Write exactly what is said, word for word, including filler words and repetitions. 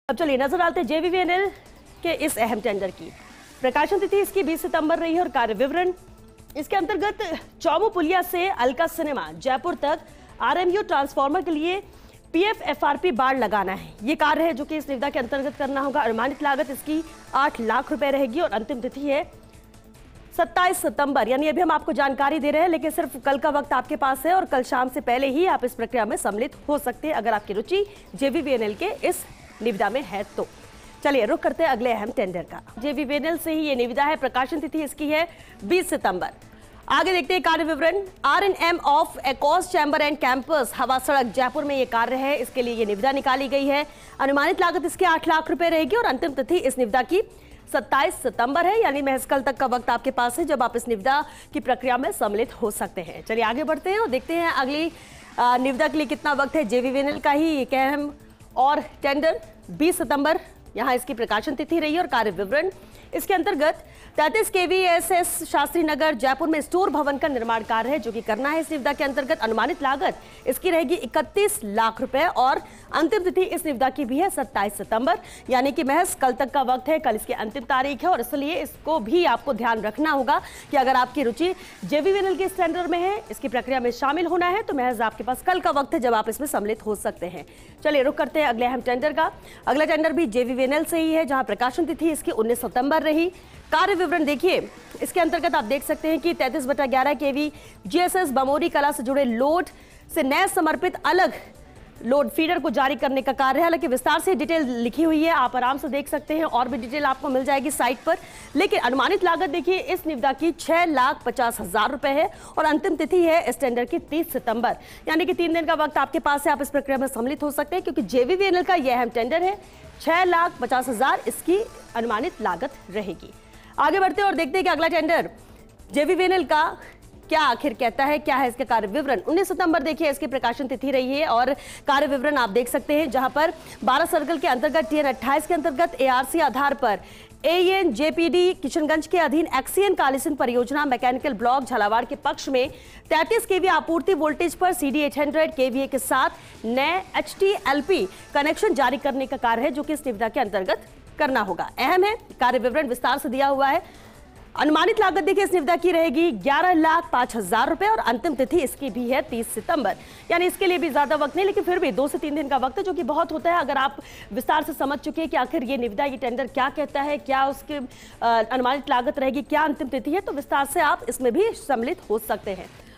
अब चलिए नजर डालते जेवीवीएनएल के इस अहम टेंडर की। प्रकाशन तिथि इसकी बीस सितंबर रही है और कार्य विवरण इसके अंतर्गत चौमू पुलिया से अलका सिनेमा जयपुर तक आरएमयू ट्रांसफार्मर के लिए पीएफ एफआरपी बाड़ लगाना है। ये कार्य है जो कि इस निविदा के अंतर्गत करना होगा। अनुमानित लागत इसकी आठ लाख रुपए रहेगी और अंतिम तिथि है सत्ताईस सितंबर। यानी अभी हम आपको जानकारी दे रहे हैं, लेकिन सिर्फ कल का वक्त आपके पास है और कल शाम से पहले ही आप इस प्रक्रिया में सम्मिलित हो सकते हैं अगर आपकी रुचि जेवीवीएनएल के इस निविदा में है तो। चलिए रुक करते हैं अगले अहम टेंडर का। जेवीवीएनएल से ही ये निविदा है। प्रकाशन तिथि इसकी है बीस सितंबर। आगे देखते हैं कार्य विवरण। आर एन एम ऑफ एकॉस chamber and campus Hawa Sadak Jaipur में ये कार्य है। इसके लिए ये निविदा निकाली गई है। अनुमानित लागत इसके आठ लाख रुपए रहेगी और अंतिम तिथि इस निविदा की सत्ताईस सितंबर है। यानी महज कल तक का वक्त आपके पास है जब आप इस निविदा की प्रक्रिया में सम्मिलित हो सकते हैं। चलिए आगे बढ़ते हैं और देखते हैं अगली निविदा के लिए कितना वक्त है। जेवीवीएनएल का ही एक अहम और टेंडर बीस सितंबर यहां इसकी प्रकाशन तिथि रही है और कार्य विवरण इसके अंतर्गत तैंतीस केवीएसएस शास्त्री नगर जयपुर में स्टोर भवन का निर्माण कार्य है जो कि करना है इस निविदा के अंतर्गत। अनुमानित लागत इसकी रहेगी इकतीस लाख रुपए और अंतिम तिथि इस निविदा की भी है सत्ताईस सितंबर। यानी कि महज कल तक का वक्त है, कल इसकी अंतिम तारीख है और इसलिए इसको भी आपको ध्यान रखना होगा कि अगर आपकी रुचि जेवीवीएनएल के टेंडर में है, इसकी प्रक्रिया में शामिल होना है तो महज आपके पास कल का वक्त है जब आप इसमें सम्मिलित हो सकते हैं। चलिए रुक करते हैं अगले अहम टेंडर का। अगला टेंडर भी जेवीवीएनएल से ही है जहां प्रकाशन तिथि इसकी उन्नीस सितंबर रही। कार्य विवरण देखिए, इसके अंतर्गत आप देख सकते हैं कि तैंतीस बटा ग्यारह केवी जीएसएस बमोरी कला से जुड़े लोड से नए समर्पित अलग लोड फीडर को जारी करने का कार्य है। हालांकि विस्तार से डिटेल लिखी हुई है, आप आराम से देख सकते हैं और भी डिटेल आपको मिल जाएगी साइट पर। लेकिन अनुमानित लागत देखिए इस निविदा की छह लाख पचास हजार रुपए है और अंतिम तिथि है इस टेंडर की तीस सितंबर। यानी कि तीन दिन का वक्त आपके पास है, आप इस प्रक्रिया में सम्मिलित हो सकते हैं क्योंकि जेवीवीएनएल का यह अहम टेंडर है। छह लाख पचास हजार इसकी अनुमानित लागत रहेगी। आगे बढ़ते हैं और देखते हैं कि अगला टेंडर जेवीवीएनएल का क्या आखिर कहता है, क्या है इसका कार्य विवरण। उन्नीस सितंबर देखिए इसकी प्रकाशन तिथि रही है और कार्य विवरण आप देख सकते हैं जहां पर बारह सर्कल के अंतर्गत टीएन अट्ठाईस के अंतर्गत एआरसी आधार पर एएन जेपीडी किशनगंज के अधीन एक्सीएन कालीसिंध परियोजना मैकेनिकल ब्लॉक झालावाड़ के पक्ष में तैंतीस केवी आपूर्ति वोल्टेज पर सीडी आठ सौ केवीए के साथ नए एचटीएलपी कनेक्शन जारी करने का कार्य है जो कि इस निविदा के अंतर्गत करना होगा। अहम है, कार्य विवरण विस्तार से दिया हुआ है। अनुमानित लागत देखिए इस निविदा की रहेगी ग्यारह लाख पांच हजार रुपए और अंतिम तिथि इसकी भी है तीस सितंबर। यानी इसके लिए भी ज्यादा वक्त नहीं, लेकिन फिर भी दो से तीन दिन का वक्त है जो कि बहुत होता है। अगर आप विस्तार से समझ चुके हैं कि आखिर ये निविदा ये टेंडर क्या कहता है, क्या उसकी अनुमानित लागत रहेगी, क्या अंतिम तिथि है, तो विस्तार से आप इसमें भी सम्मिलित हो सकते हैं।